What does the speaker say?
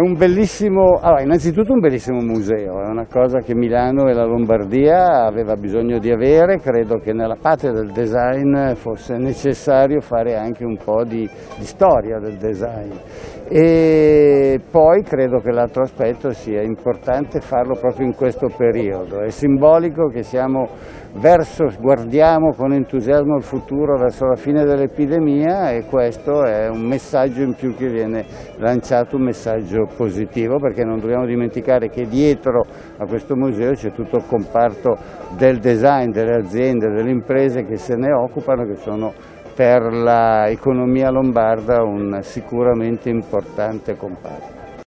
allora, innanzitutto un bellissimo museo, è una cosa che Milano e la Lombardia aveva bisogno di avere. Credo che nella patria del design fosse necessario fare anche un po' di storia del design, e poi credo che l'altro aspetto sia importante farlo proprio in questo periodo. È simbolico che guardiamo con entusiasmo il futuro verso la fine dell'epidemia, e questo è un messaggio in più che viene lanciato, un messaggio positivo, perché non dobbiamo dimenticare che dietro a questo museo c'è tutto il comparto del design, delle aziende, delle imprese che se ne occupano, che sono per l'economia lombarda un sicuramente importante comparto.